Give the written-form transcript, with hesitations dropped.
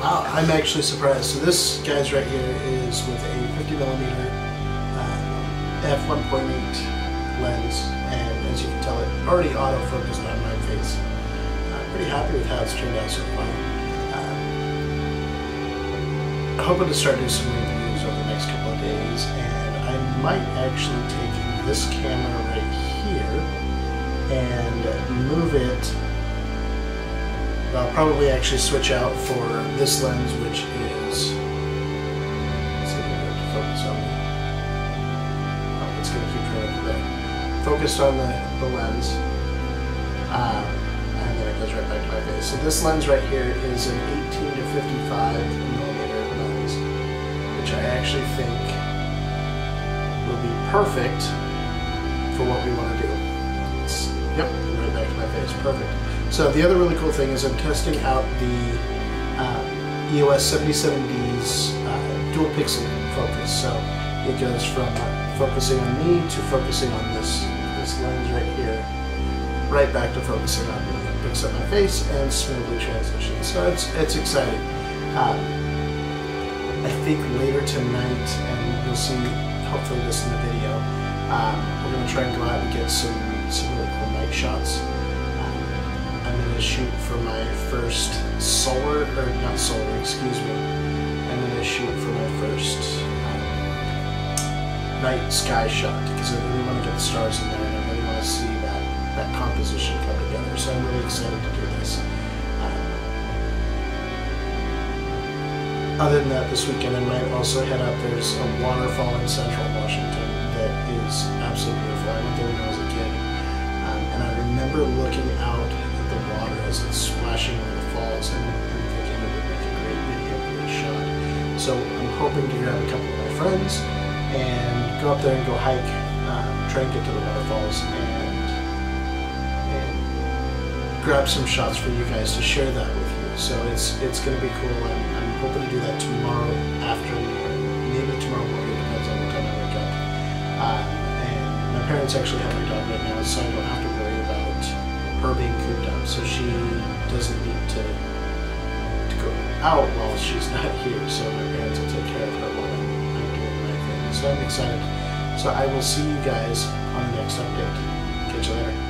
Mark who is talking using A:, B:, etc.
A: I'm actually surprised. So this guy's right here is with a 50mm f1.8 lens, and as you can tell, it already autofocused on my face. I'm pretty happy with how it's turned out so far. Hoping to start doing some reviews over the next couple of days, and I might actually take this camera right here and move it. I'll probably actually switch out for this lens, which is, let's see if I can focus on me. Oh, it's going to keep right over there. Focused on the lens, and then it goes right back to my face. So this lens right here is an 18 to 55mm lens, which I actually think will be perfect for what we want to do. Yep, right back to my face, perfect. So the other really cool thing is I'm testing out the EOS 77D's dual pixel focus. So it goes from focusing on me to focusing on this lens right here, right back to focusing on me. It picks up my face and smoothly transitions. So it's exciting. I think later tonight, and you'll see hopefully this in the video, we're going to try and go out and get some really cool night shots. I'm going to shoot for my first I'm going to shoot for my first night sky shot, because I really want to get the stars in there, and I really want to see that composition come together. So I'm really excited to do this. Other than that, this weekend I might also head up. There's a waterfall in Central Washington that is absolutely beautiful. I went there when I was a kid, and I remember looking out at the water as it's splashing over the falls and thinking it would make a great video, great shot. So I'm hoping to grab a couple of my friends and go up there and go hike, try and get to the waterfalls and grab some shots for you guys to share that with you. So it's going to be cool. I'm hoping to do that tomorrow afternoon, maybe tomorrow morning, depends on what time I wake up. And my parents actually have my dog right now, so I don't have to worry about her being cooped up. So she doesn't need to go out while she's not here. So my parents will take care of her while I'm doing my thing. So I'm excited. So I will see you guys on the next update. Catch you later.